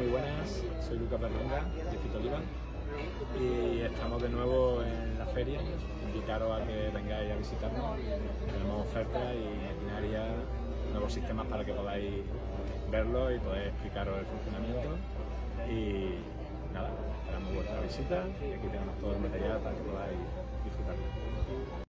muy buenas, soy Lucas Berlanga de Fitoliva y estamos de nuevo en la feria. Invitaros a que vengáis a visitarnos. Tenemos ofertas y maquinaria, nuevos sistemas para que podáis verlo y poder explicaros el funcionamiento. Y nada, esperamos vuestra visita y aquí tenemos todo el material para que podáis disfrutarlo.